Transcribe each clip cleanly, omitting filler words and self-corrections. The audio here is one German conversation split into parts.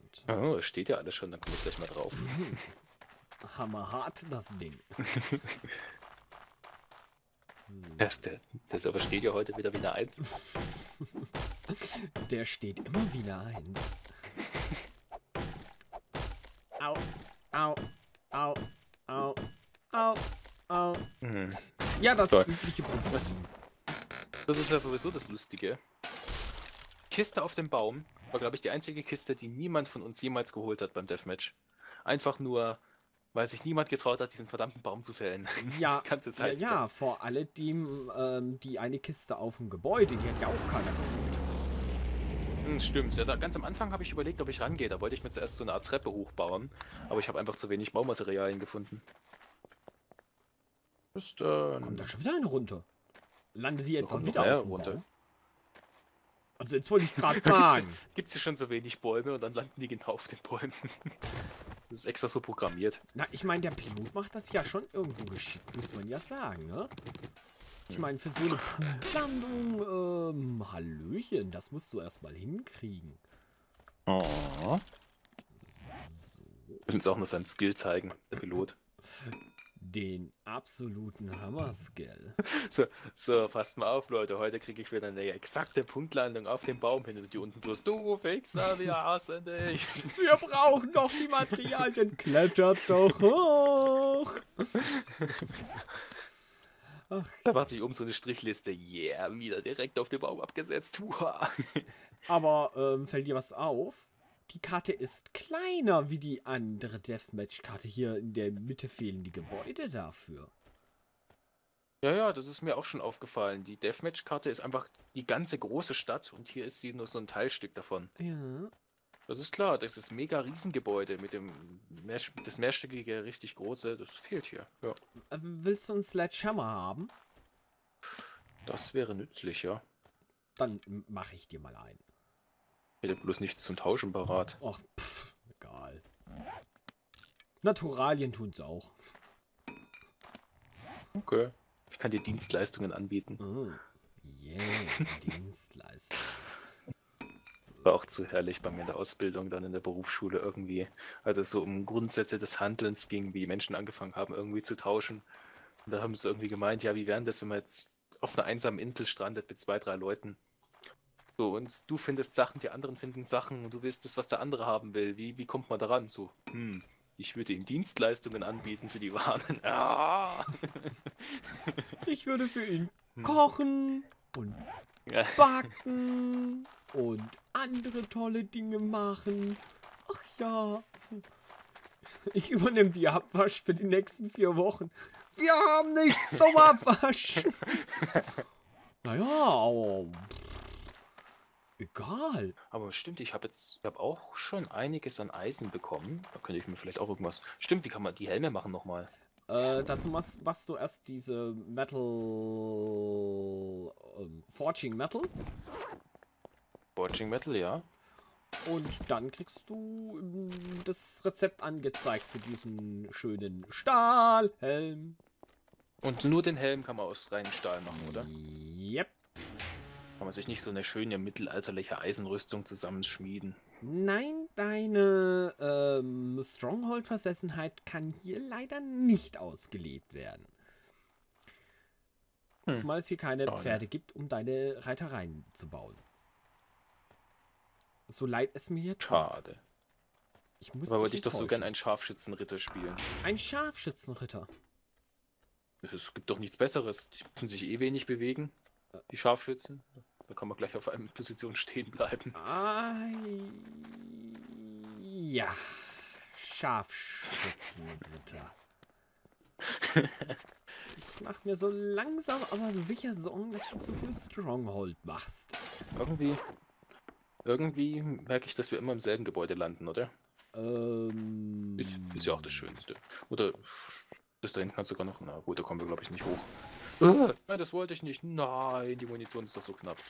Und Oh, es steht ja alles schon, dann komme ich gleich mal drauf. hammerhart das Ding. Der Server steht ja heute wieder wie eine Eins. Der steht immer wieder eins. Au, au, au, au, au, au. Mhm. Ja, das Toll. übliche Problem. Das ist ja sowieso das Lustige. Kiste auf dem Baum war, glaube ich, die einzige Kiste, die niemand von uns jemals geholt hat beim Deathmatch. Einfach nur, weil sich niemand getraut hat, diesen verdammten Baum zu fällen. Ja, Die ganze ja, Zeit. ja, vor alledem die eine Kiste auf dem Gebäude, die hat ja auch keiner geholt. Stimmt. Ja, ganz am Anfang habe ich überlegt, ob ich rangehe. Da wollte ich mir zuerst so eine Art Treppe hochbauen. Aber ich habe einfach zu wenig Baumaterialien gefunden. Ist, Kommt da schon wieder eine runter? Landet die etwa kommt noch wieder mehr auf dem runter. Baum? Also jetzt wollte ich gerade Da sagen. gibt's hier schon so wenig Bäume und dann landen die genau auf den Bäumen. Das ist extra so programmiert. Na, ich meine, der Pilot macht das ja schon irgendwo geschickt, muss man ja sagen, ne? Ich meine, für so eine Punktlandung, Hallöchen, das musst du erstmal hinkriegen. Oh. Will uns auch nur sein Skill zeigen, der Pilot. Den absoluten Hammerskill. So, passt mal auf, Leute. Heute kriege ich wieder eine exakte Punktlandung auf dem Baum hin und die unten bloß. Du Fixer, wir hassen dich. Wir brauchen noch die Materialien. Klettert doch hoch. Ach, Da macht sich so eine Strichliste. Yeah, wieder direkt auf den Baum abgesetzt. Uha. aber fällt dir was auf? Die Karte ist kleiner wie die andere Deathmatch-Karte. Hier in der Mitte fehlen die Gebäude dafür. Ja, das ist mir auch schon aufgefallen. Die Deathmatch-Karte ist einfach die ganze große Stadt und hier ist sie nur so ein Teilstück davon. Ja. Das ist klar, das ist mega Riesengebäude mit dem das mehrstöckige, richtig große, das fehlt hier. Ja, Willst du einen Sledgehammer haben? das wäre nützlich, ja. Dann mache ich dir mal einen. Hätte bloß nichts zum Tauschen parat. Ach, pff, egal. Naturalien tun's auch. Okay. Ich kann dir Dienstleistungen anbieten. Oh, yeah, Dienstleister. War auch zu herrlich bei mir in der Ausbildung, dann in der Berufsschule irgendwie, als es so um Grundsätze des Handelns ging, wie Menschen angefangen haben, irgendwie zu tauschen. Und da haben sie irgendwie gemeint, ja, wie wäre das, wenn man jetzt auf einer einsamen Insel strandet mit 2, 3 Leuten? So, und du findest Sachen, die anderen finden Sachen und du willst das, was der andere haben will. Wie kommt man daran? So, ich würde ihm Dienstleistungen anbieten für die Waren. Ah! Ich würde für ihn kochen und Ja. backen und andere tolle Dinge machen. Ach ja. Ich übernehme die Abwasch für die nächsten 4 Wochen. Wir haben nichts zum Abwaschen. Naja, aber egal. Aber stimmt, ich habe auch schon einiges an Eisen bekommen. Da könnte ich mir vielleicht auch irgendwas. Stimmt, wie kann man die Helme machen nochmal? Dazu machst du erst diese Metal. Forging Metal. Forging Metal, ja. Und dann kriegst du das Rezept angezeigt für diesen schönen Stahlhelm. Und nur den Helm kann man aus reinem Stahl machen, oder? Yep. Kann man sich nicht so eine schöne mittelalterliche Eisenrüstung zusammenschmieden? Nein, deine Stronghold-Versessenheit kann hier leider nicht ausgelebt werden. Zumal es hier keine Schade. Pferde gibt, um deine Reitereien zu bauen. So leid es mir tut. Schade. Ich muss Aber wollte dich ich doch so enttäuschen. gern einen Scharfschützenritter spielen. Ein Scharfschützenritter. Es gibt doch nichts Besseres. Die müssen sich eh wenig bewegen, die Scharfschützen. Da kann man gleich auf einer Position stehen bleiben. Ja. Scharfschützenritter. Ich mach mir so langsam, aber sicher Sorgen, dass du zu viel Stronghold machst. Irgendwie merke ich, dass wir immer im selben Gebäude landen, oder? Ähm. Ist ja auch das Schönste. Oder das da hinten kann sogar noch. Na gut, da kommen wir, glaube ich, nicht hoch. Nein, das wollte ich nicht. Nein, die Munition ist doch so knapp.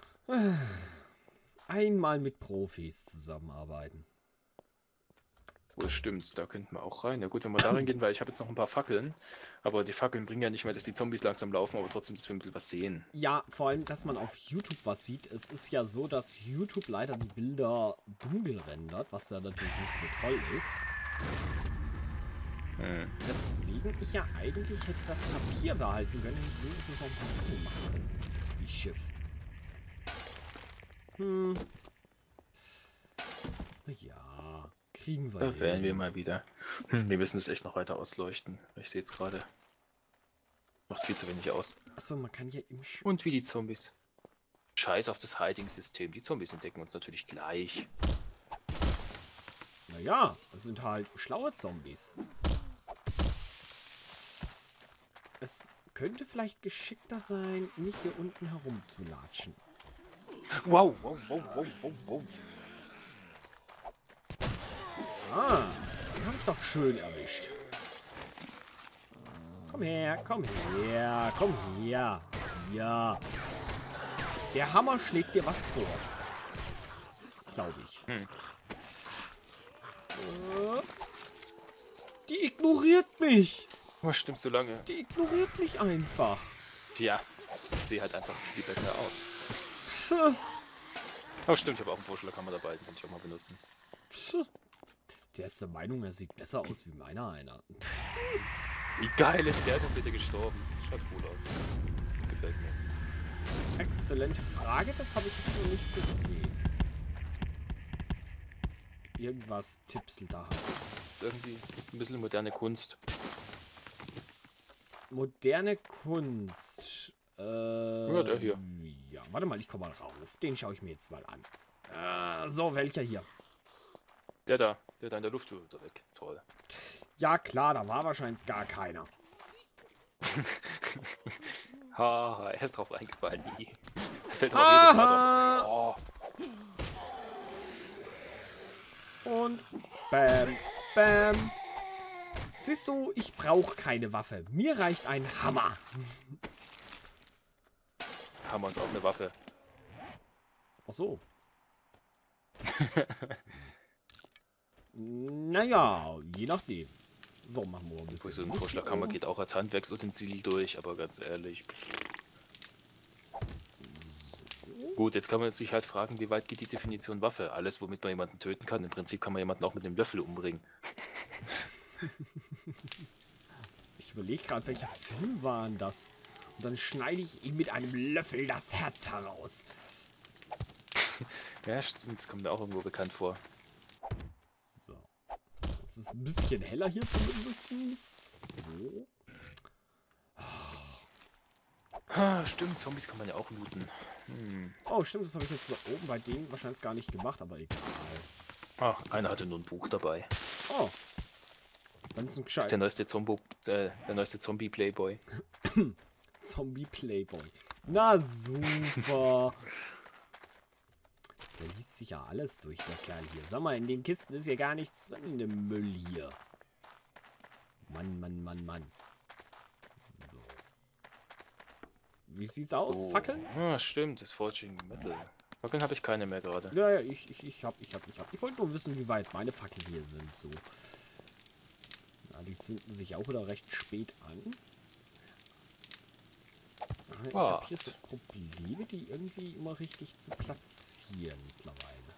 Einmal mit Profis zusammenarbeiten. Oh, stimmt, da könnten wir auch rein. Na gut, wenn wir da reingehen, weil ich habe jetzt noch ein paar Fackeln. Aber die Fackeln bringen ja nicht mehr, dass die Zombies langsam laufen, aber trotzdem, dass wir ein bisschen was sehen. Ja, vor allem, dass man auf YouTube was sieht. Es ist ja so, dass YouTube leider die Bilder dunkel rendert, was ja natürlich nicht so toll ist. Deswegen ich ja eigentlich hätte das Papier behalten können, hätte ich wenigstens auch ein paar Fackeln machen können. Wie Schiff. Ja, kriegen wir Da hin. wären wir mal wieder. Wir müssen es echt noch weiter ausleuchten. Ich sehe es gerade. Macht viel zu wenig aus. Achso, man kann ja im Und wie die Zombies. Scheiß auf das Hiding-System. Die Zombies entdecken uns natürlich gleich. Naja, das sind halt schlaue Zombies. Es könnte vielleicht geschickter sein, nicht hier unten herumzulatschen. Wow, wow, wow, wow, wow, wow. Ah, den hab ich doch schön erwischt. Komm her, komm her, komm her. Ja. Der Hammer schlägt dir was vor. Glaube ich. Die ignoriert mich. Was stimmt so lange? Die ignoriert mich einfach. Tja, das sieht halt einfach viel besser aus. Pff, Oh, stimmt, ich habe auch einen Vorschlaghammer dabei, den kann ich auch mal benutzen. pff. Der ist der Meinung, er sieht besser aus wie meiner einer. Wie geil ist der denn bitte gestorben? Schaut cool aus. Gefällt mir. Exzellente Frage, das habe ich jetzt noch nicht gesehen. Irgendwas tipselt da. Irgendwie ein bisschen moderne Kunst. Moderne Kunst. Ja, der hier. Ja, warte mal, ich komme mal rauf. Den schaue ich mir jetzt mal an. So, welcher hier? Der da in der Luft ist er weg. Toll. Ja, klar, da war wahrscheinlich gar keiner. Ha, er ist drauf eingefallen. Fällt aber jedes Mal drauf. Oh. Und bam, bam. Siehst du, ich brauche keine Waffe. Mir reicht ein Hammer. Hammer ist auch eine Waffe. Ach so. Naja, je nachdem. So, machen wir ein bisschen. So ein Vorschlaghammer geht auch als Handwerksutensil durch, aber ganz ehrlich. Gut, jetzt kann man sich halt fragen, wie weit geht die Definition Waffe? Alles, womit man jemanden töten kann. Im Prinzip kann man jemanden auch mit einem Löffel umbringen. Ich überlege gerade, welcher Film war denn das? Und dann schneide ich ihm mit einem Löffel das Herz heraus. Ja, stimmt, das kommt mir auch irgendwo bekannt vor. So. Es ist ein bisschen heller hier zumindest. So. Ah, stimmt, Zombies kann man ja auch looten. Oh, stimmt, das habe ich jetzt da oben bei denen wahrscheinlich gar nicht gemacht, aber egal. Ach, einer hatte nur ein Buch dabei. Oh. Dann ist ein Das ist gescheit. der neueste Zombie-Playboy. Zombie-Playboy. Na super. Der liest sich ja alles durch, der Kerl hier. Sag mal, in den Kisten ist ja gar nichts drin in dem Müll hier. Mann, Mann, Mann, Mann. So. Wie sieht's aus? Oh. Fackeln? Ah, stimmt, das Forging Metal. Fackeln habe ich keine mehr gerade. Ja, ja, ich hab. Ich wollte nur wissen, wie weit meine Fackeln hier sind. So. Na, die zünden sich auch wieder recht spät an. Ich habe hier so Probleme, die irgendwie immer richtig zu platzieren mittlerweile.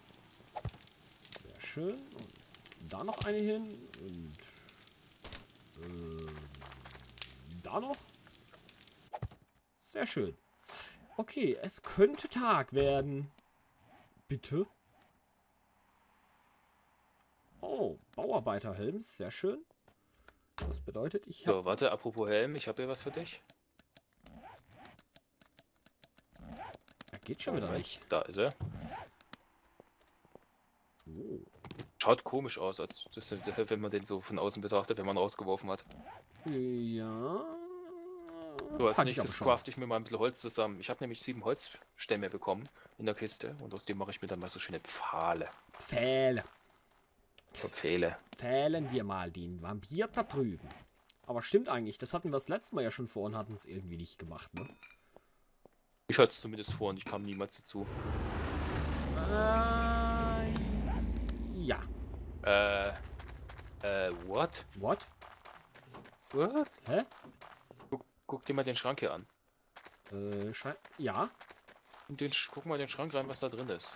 Sehr schön. Und da noch eine hin. Und da noch. Sehr schön. Okay, es könnte Tag werden. Bitte. Oh, Bauarbeiterhelm. Sehr schön. Das bedeutet, ich habe... So, warte, apropos Helm, ich habe hier was für dich. Geht schon wieder nicht. Da ist er. Oh. Schaut komisch aus, als das, wenn man den so von außen betrachtet, wenn man rausgeworfen hat. Ja. So, als Kann ich nächstes aber schon. crafte ich mir mal ein bisschen Holz zusammen. Ich habe nämlich 7 Holzstämme bekommen in der Kiste und aus dem mache ich mir dann mal so schöne Pfahle. Pfähle. Pfähle. Pfählen wir mal den Vampir da drüben. Aber stimmt eigentlich, das hatten wir das letzte Mal ja schon vor und hatten es irgendwie nicht gemacht, ne? Ich hatte es zumindest vor und ich kam niemals dazu. Ja. What? What? What? Hä? Guck dir mal den Schrank hier an. Ja. Und guck mal in den Schrank rein, was da drin ist.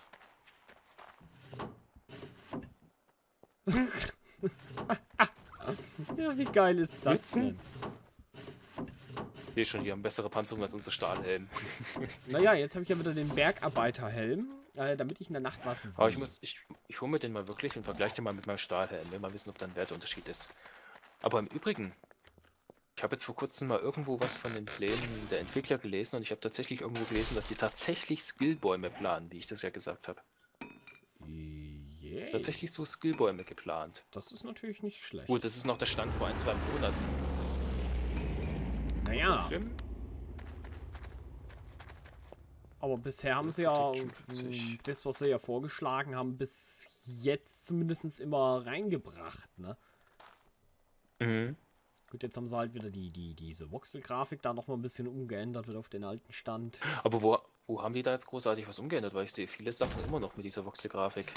Ja, wie geil ist das Mützen? denn? Ich sehe schon, die haben bessere Panzerung als unsere Stahlhelm. Naja, jetzt habe ich ja wieder den Bergarbeiterhelm, damit ich in der Nacht was sehe. Aber ich hole mir den mal wirklich und vergleiche den mal mit meinem Stahlhelm. Will mal wissen, ob da ein Werteunterschied ist. Aber im Übrigen, ich habe jetzt vor kurzem mal irgendwo was von den Plänen der Entwickler gelesen und ich habe tatsächlich irgendwo gelesen, dass die tatsächlich Skillbäume planen, wie ich das ja gesagt habe. Yay. Tatsächlich so Skillbäume geplant. Das ist natürlich nicht schlecht. Gut, das ist noch der Stand vor 1, 2 Monaten. Naja, Trotzdem, aber bisher haben sie ja Protection 40. das, was sie ja vorgeschlagen haben, bis jetzt zumindest immer reingebracht, ne? Mhm. Gut, jetzt haben sie halt wieder diese Voxel-Grafik da nochmal ein bisschen umgeändert, wird auf den alten Stand. Aber wo haben die da jetzt großartig was umgeändert? Weil ich sehe viele Sachen immer noch mit dieser Voxel-Grafik.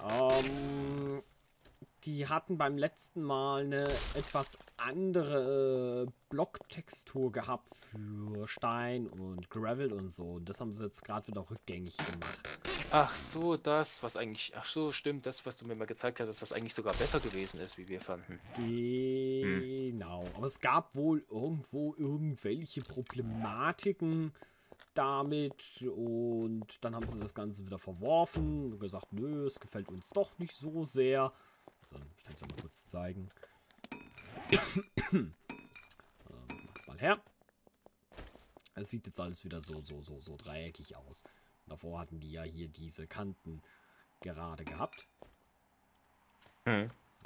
Die hatten beim letzten Mal eine etwas andere Blocktextur gehabt für Stein und Gravel und so. Und das haben sie jetzt gerade wieder rückgängig gemacht. Ach so, das, was eigentlich... Ach so, stimmt, das, was du mir mal gezeigt hast, ist, was eigentlich sogar besser gewesen ist, wie wir fanden. Genau. Aber es gab wohl irgendwo irgendwelche Problematiken damit und dann haben sie das Ganze wieder verworfen und gesagt, nö, es gefällt uns doch nicht so sehr. Ich kann es ja mal kurz zeigen. Mal her. Es sieht jetzt alles wieder so dreieckig aus. Davor hatten die ja hier diese Kanten gerade gehabt. Mhm. So.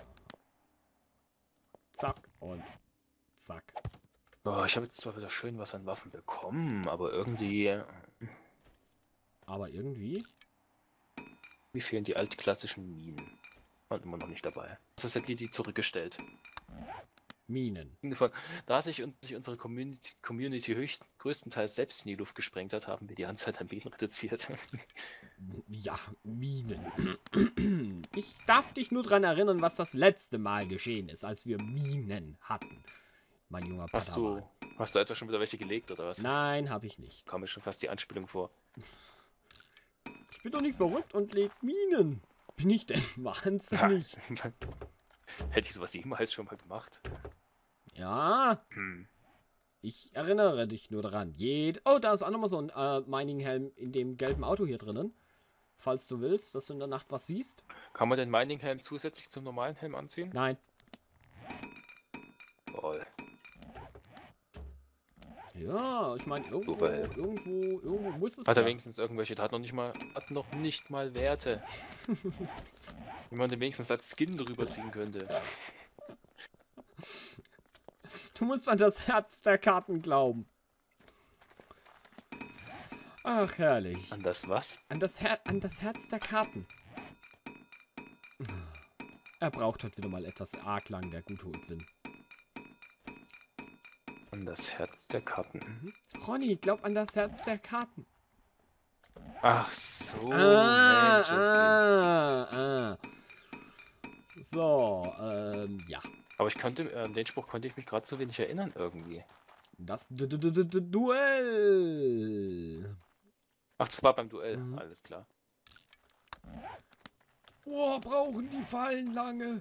Zack und zack. Oh, ich habe jetzt zwar wieder schön was an Waffen bekommen, aber irgendwie... Aber irgendwie... Mir fehlen die altklassischen Minen. Und immer noch nicht dabei. Das hat die zurückgestellt. Minen. Da sich unsere Community größtenteils selbst in die Luft gesprengt hat, haben wir die Anzahl an Minen reduziert. Ja, Minen. Ich darf dich nur daran erinnern, was das letzte Mal geschehen ist, als wir Minen hatten. Mein junger Padawan. Hast du etwa schon wieder welche gelegt, oder was? Nein, habe ich nicht. Kam mir schon fast die Anspielung vor. Ich bin doch nicht verrückt und leg Minen. Bin ich denn wahnsinnig? Hätte ich sowas jemals schon mal gemacht? Ja. Hm. Ich erinnere dich nur daran. Oh, da ist auch nochmal so ein Mining-Helm in dem gelben Auto hier drinnen. Falls du willst, dass du in der Nacht was siehst. Kann man den Mining-Helm zusätzlich zum normalen Helm anziehen? Nein. Toll. Ja, ich meine, irgendwo muss es Hat er ja. wenigstens irgendwelche, hat noch nicht mal Werte. Wie man den wenigstens als Skin drüber ziehen könnte. Du musst an das Herz der Karten glauben. Ach, herrlich. An das was? An das Herz der Karten. Er braucht heute wieder mal etwas Arglang, der gute Udwin. An das Herz der Karten. Ronny, glaub an das Herz der Karten. Ach so, Mensch, So, ja. Aber ich konnte, den Spruch konnte ich mich gerade so wenig erinnern irgendwie. Das Duell. Ach, das war beim Duell, alles klar. Oh, brauchen die Fallen lange.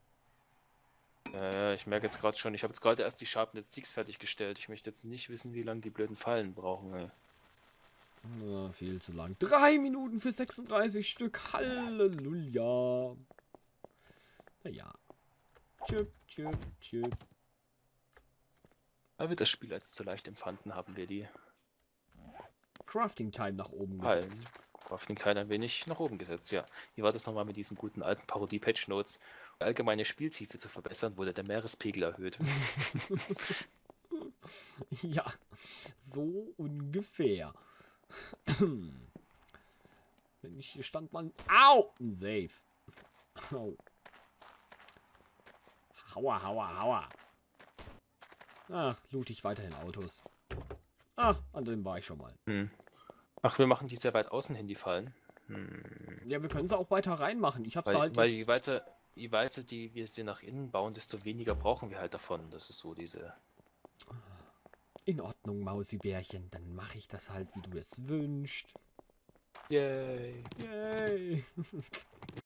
Ich merke jetzt gerade schon, ich habe jetzt gerade erst die Sharpness Six fertiggestellt. Ich möchte jetzt nicht wissen, wie lange die blöden Fallen brauchen. Ey. Ja, viel zu lang. 3 Minuten für 36 Stück. Halleluja. Naja. Chip, chip, chip. Weil wir das Spiel als zu leicht empfanden, haben wir die Crafting Time nach oben Fallen. gesetzt. Crafting Time ein wenig nach oben gesetzt, ja. Wie war das nochmal mit diesen guten alten Parodie-Patch-Notes? Um allgemeine Spieltiefe zu verbessern, wurde der Meerespegel erhöht. Ja, so ungefähr. Wenn ich hier stand, man. Au! Ein Save. Au. Hauer, hauer, hauer. Ach, loot ich weiterhin Autos. Ach, an dem war ich schon mal. Ach, wir machen die sehr weit außen hin, die Fallen. Ja, wir können sie auch weiter reinmachen. Ich hab's halt. Weil je weiter je weiter wir sie nach innen bauen, desto weniger brauchen wir halt davon. Das ist so diese... In Ordnung, Mausibärchen. Dann mache ich das halt, wie du es wünschst. Yay. Yay.